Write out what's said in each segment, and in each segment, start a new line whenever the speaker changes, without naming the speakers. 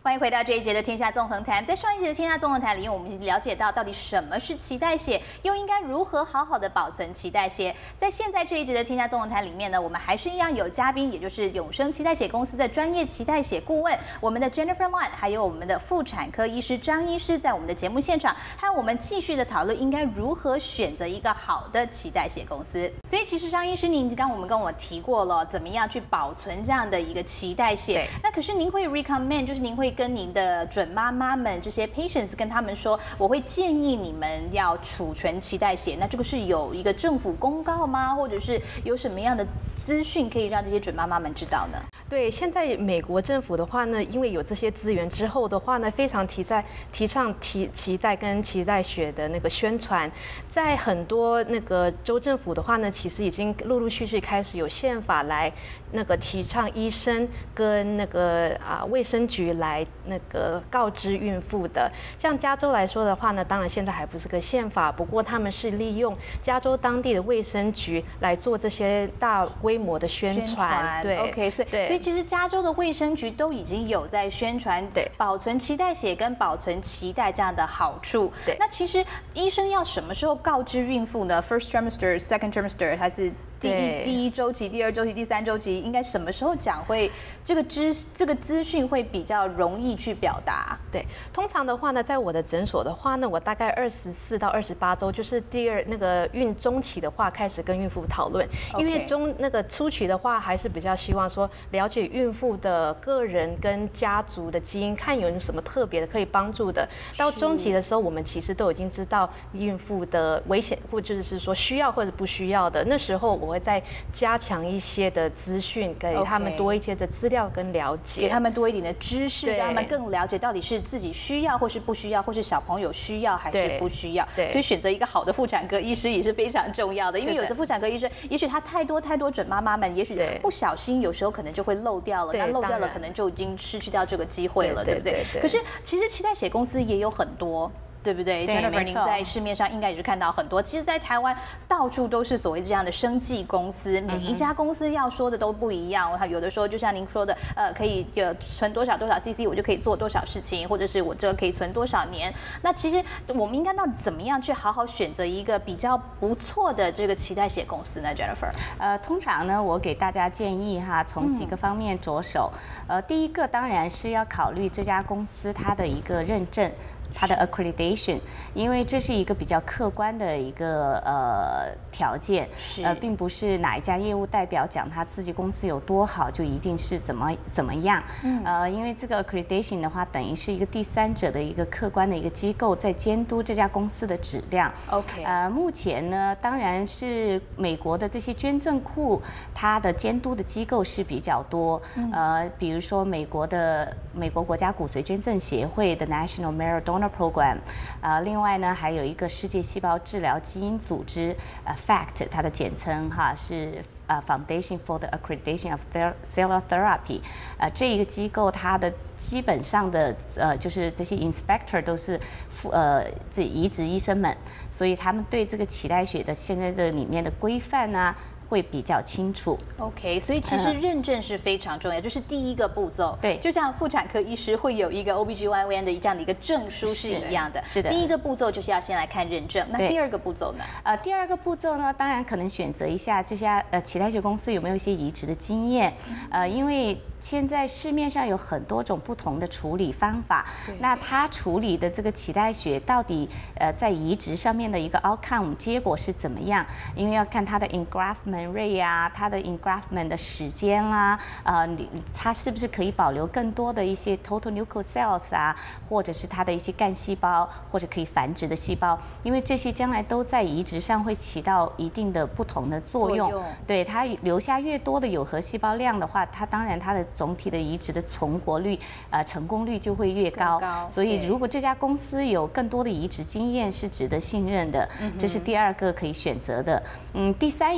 欢迎回到这一节的《天下纵横谈》。在上一节的《天下纵横谈》里，我们了解到到底什么是脐带血，又应该如何好好的保存脐带血。在现在这一节的《天下纵横谈》里面呢，我们还是一样有嘉宾，也就是永生脐带血公司的专业脐带血顾问，我们的 Jennifer Lan， 还有我们的妇产科医师张医师，在我们的节目现场，和我们继续的讨论应该如何选择一个好的脐带血公司。所以，其实张医师，您刚跟我提过了，怎么样去保存这样的一个脐带血？那可是您会 recommend， 就是您会跟您的准妈妈们这些 patients 跟他们说，我会建议你们要储存脐带血。那这个是有一个政府公告吗？或者是有什么样的资讯可以让这些准妈妈们知道呢？
对，现在美国政府的话呢，因为有这些资源之后的话呢，非常提倡脐带跟脐带血的那个宣传，在很多那个州政府的话呢，其实已经陆陆续续开始有宪法来那个提倡医生跟那个卫生局来那个告知孕妇的。像加州来说的话呢，当然现在还不是个宪法，不过他们是利用加州当地的卫生局来做这些大规模的宣传。对
，OK， 所以其实加州的卫生局都已经有在宣传保存脐带血跟保存脐带这样的好处。
对，
那其实医生要什么时候告知孕妇呢 ？First trimester、Second trimester 还是？第一周期、第二周期、第三周期，应该什么时候讲会这个资讯会比较容易去表达？
对，通常的话呢，在我的诊所的话呢，我大概24到28周，就是那个孕中期的话，开始跟孕妇讨论。因为那个初期的话，还是比较希望说了解孕妇的个人跟家族的基因，看有什么特别的可以帮助的。到中期的时候，我们其实都已经知道孕妇的危险，或者是说需要或者不需要的。那时候我会再加强一些的资讯，给他们多一些的资料跟了解，
给他们多一点的知识，让他们更了解到底是自己需要或是不需要，或是小朋友需要还是不需要。所以选择一个好的妇产科医师也是非常重要的，因为有时妇产科医生，也许他太多准妈妈们，也许不小心，有时候可能就会漏掉了，那漏掉了可能就已经失去掉这个机会了，对不对？可是其实脐带血公司也有很多。对不对 ？Jennifer， 您在市面上应该也是看到很多。其实，在台湾到处都是所谓这样的生技公司，每一家公司要说的都不一样。有的说，就像您说的，可以存多少 CC， 我就可以做多少事情，或者是我这个可以存多少年。那其实我们应该到底怎么样去好好选择一个比较不错的这个脐带血公司呢 ？Jennifer，
通常呢，我给大家建议哈，从几个方面着手。第一个当然是要考虑这家公司它的一个认证。它的 accreditation， 因为这是一个比较客观的一个条件，并不是哪一家业务代表讲他自己公司有多好就一定是怎么样。因为这个 accreditation 的话，等于是一个第三者的一个客观的一个机构在监督这家公司的质量。
OK，
目前呢，当然是美国的这些捐赠库，它的监督的机构是比较多。比如说美国国家骨髓捐赠协会的 National Marrow Donor Program， 另外呢还有一个世界细胞治疗基因组织，FACT， 它的简称哈是Foundation for the Accreditation of Cellular Therapy， 这一个机构它的基本上的就是这些 inspector 都是这移植医生们，所以他们对这个脐带血的现在的里面的规范啊。会比较清楚。
OK， 所以其实认证是非常重要，就是第一个步骤。
对，
就像妇产科医师会有一个 OBGYN 的这样的一个证书是一样的。
是的。
第一个步骤就是要先来看认证，那第二个步骤呢？
第二个步骤呢，当然可能选择一下这家脐带血公司有没有一些移植的经验，因为。现在市面上有很多种不同的处理方法，那它处理的这个脐带血到底在移植上面的一个 outcome 结果是怎么样？因为要看它的 engraftment rate 啊，它的 engraftment 的时间啦，它是不是可以保留更多的一些 total nuclear cells 啊，或者是它的一些干细胞或者可以繁殖的细胞，因为这些将来都在移植上会起到一定的不同的作用。对，它留下越多的有核细胞量的话，它当然它的总体的移植的成功率就会越高。所以如果这家公司有更多的移植经验是值得信任的，这是第二个可以选择的。第三一个呢，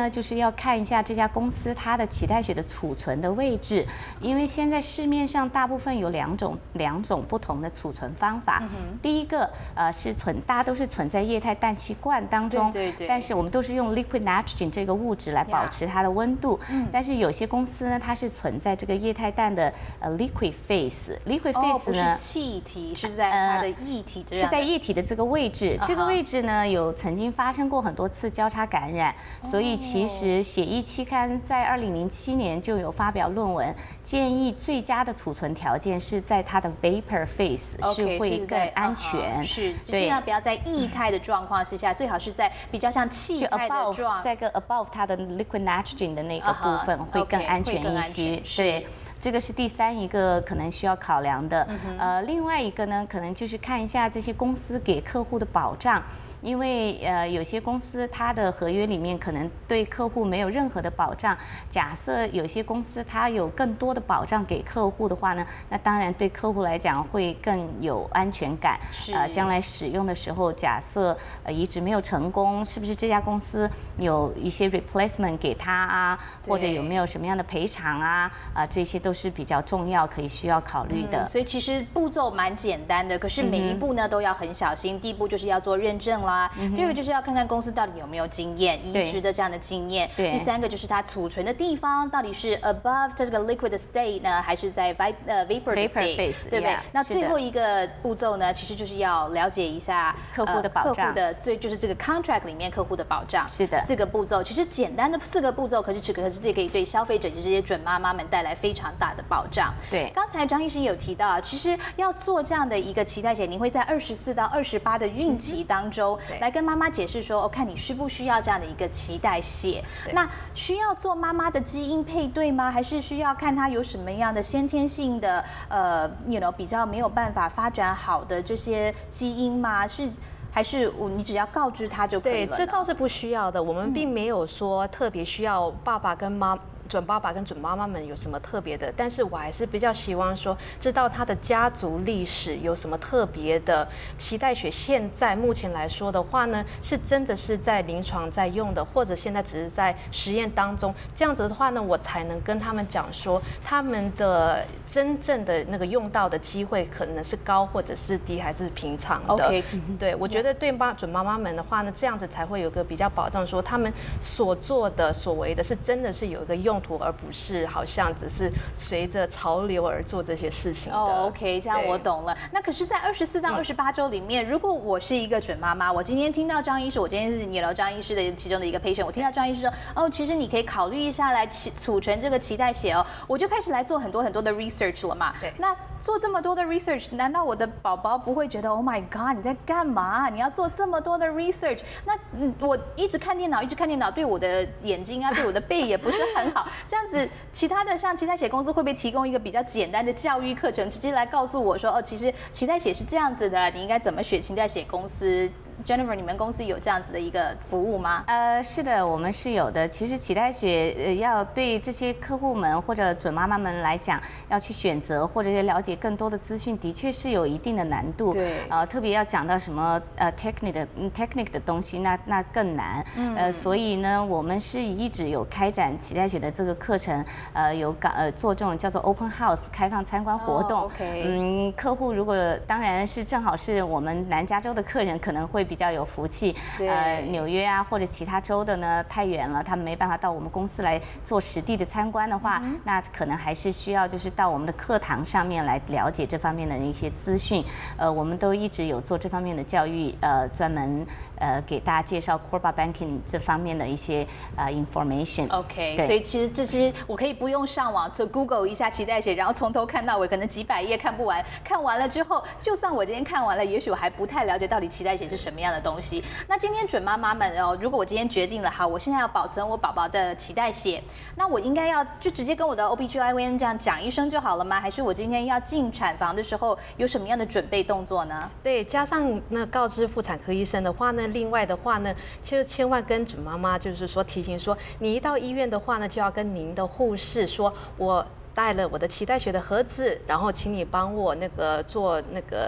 呢，就是要看一下这家公司它的脐带血的储存的位置，因为现在市面上大部分有两种不同的储存方法。第一个是大家都是存在液态氮气罐当中，
对，
但是我们都是用 liquid nitrogen 这个物质来保持它的温度。但是有些公司呢，它是存在这个液态氮的liquid phase 呢，
不是气体，是在它的液体这样，
是在液体的这个位置。这个位置呢，有曾经发生过很多次交叉感染，所以其实血液期刊在2007年就有发表论文，建议最佳的储存条件是在它的 vapor phase 是会更安全。
是，尽量不要在液态的状况之下，最好是在比较像气态的状，
在个 above 它的 liquid nitrogen 的那个部分会更安全一些。对。这个是第三一个可能需要考量的。另外一个呢，可能就是看一下这些公司给客户的保障。因为有些公司它的合约里面可能对客户没有任何的保障。假设有些公司它有更多的保障给客户的话呢，那当然对客户来讲会更有安全感。将来使用的时候，假设移植没有成功，是不是这家公司有一些 replacement 给他啊，或者有没有什么样的赔偿啊？这些都是比较重要，需要考虑的。
所以其实步骤蛮简单的，可是每一步呢都要很小心。第一步就是要做认证啦。第二个就是要看看公司到底有没有经验，移植的这样的经验。第三个就是它储存的地方到底是 above 这个 liquid state 呢，还是在 vapor state， 对不对？那最后一个步骤呢，其实就是要了解一下
客户的保障，
就是这个 contract 里面客户的保障。
是的
，4个步骤，其实简单的4个步骤，可是这可以对消费者这些准妈妈们带来非常大的保障。
对，
刚才张医师有提到，其实要做这样的一个脐带血，你会在24到28的孕期当中。来跟妈妈解释说，看你需不需要这样的一个脐带血？那需要做妈妈的基因配对吗？还是需要看她有什么样的先天性的比较没有办法发展好的这些基因吗？还是你只要告知她就可以了？
对，这倒是不需要的。我们并没有说特别需要准爸爸跟准妈妈们有什么特别的，但是我还是比较希望说，知道他的家族历史有什么特别的脐带血。现在目前来说的话呢，是真的是在临床在用的，或者现在只是在实验当中。这样子的话呢，我才能跟他们讲说，他们的真正的那个用到的机会可能是高或者是低，还是平常的。对，我觉得对准妈妈们的话呢，这样子才会有个比较保障，说他们所做的所为的是真的是有一个用途，而不是好像只是随着潮流而做这些事情的。
OK， 这样我懂了。那可是，在24到28周里面，如果我是一个准妈妈，我今天听到张医师，我今天是你聊张医师的其中的一个 patient， 我听到张医师说，其实你可以考虑一下来储存这个脐带血我就开始来做很多的 research 了嘛。
对。
那做这么多的 research， 难道我的宝宝不会觉得 Oh my God， 你在干嘛？你要做这么多的 research， 那我一直看电脑，对我的眼睛啊，对我的背也不是很好。这样子，其他的像脐带血公司会不会提供一个比较简单的教育课程，直接来告诉我说，其实脐带血是这样子的，你应该怎么选脐带血公司？Jennifer， 你们公司有这样子的一个服务吗？
是的，我们是有的。其实脐带血要对这些客户们或者准妈妈们来讲，要去选择或者是了解更多的资讯，的确是有一定的难度。
对。
特别要讲到什么technique 的东西，那更难。所以呢，我们是一直有开展脐带血的这个课程，做这种叫做 open house 开放参观活动。客户如果当然是正好是我们南加州的客人，可能会比较有福气。纽约啊或者其他州的呢太远了，他们没办法到我们公司来做实地的参观的话，那可能还是需要就是到我们的课堂上面来了解这方面的一些资讯。我们都一直有做这方面的教育，专门给大家介绍 Corba Banking 这方面的一些information。OK，
所以其实这些我可以不用上网，就 Google 一下脐带血，然后从头看到尾，可能几百页看不完。看完了之后，就算我今天看完了，也许我还不太了解到底脐带血是什么样的东西。那今天准妈妈们如果我今天决定了，好，我现在要保存我宝宝的脐带血，那我应该要就直接跟我的 OBGYN 这样讲一声就好了吗？还是我今天要进产房的时候有什么样的准备动作呢？
对，加上告知妇产科医生的话呢，另外的话呢，就千万跟准妈妈就是说提醒说，你一到医院的话呢，就要跟您的护士说，我带了我的脐带血的盒子，然后请你帮我做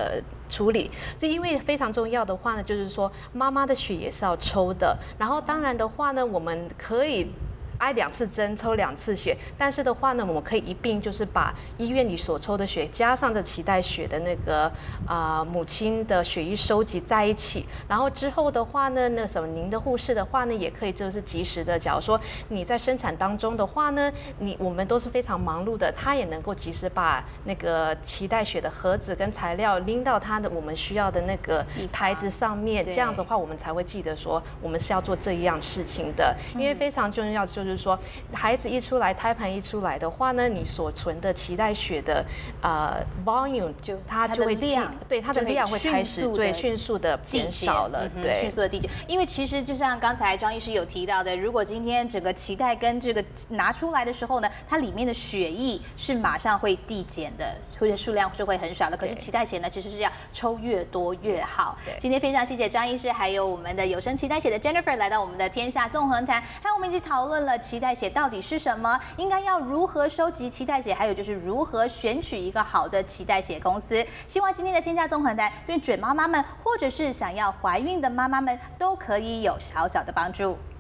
处理。所以因为非常重要的话呢，就是说妈妈的血也是要抽的，然后当然的话呢，我们可以挨2次针，抽2次血，但是的话呢，我们可以一并就是把医院里所抽的血加上这脐带血的那个母亲的血液收集在一起，然后之后的话呢，那什么您的护士的话呢，也可以就是及时的，假如说你在生产当中的话呢，我们都是非常忙碌的，他也能够及时把那个脐带血的盒子跟材料拎到他的我们需要的那个台子上面，这样子的话我们才会记得说我们是要做这一样事情的，因为非常重要就是说孩子一出来，胎盘一出来的话呢，你所存的脐带血的volume 它就会
量，
对它的量会开始迅速的减少了，对，
迅速的递减。因为其实就像刚才张医师有提到的，如果今天整个脐带跟这个拿出来的时候呢，它里面的血液是马上会递减的，或者数量是会很少的。可是脐带血呢，其实是要抽越多越好。今天非常谢谢张医师，还有我们的有声脐带血的 Jennifer 来到我们的天下纵横谈，和我们一起讨论了脐带血到底是什么，应该要如何收集脐带血，还有就是如何选取一个好的脐带血公司。希望今天的天下纵横谈对准妈妈们，或者是想要怀孕的妈妈们，都可以有小小的帮助。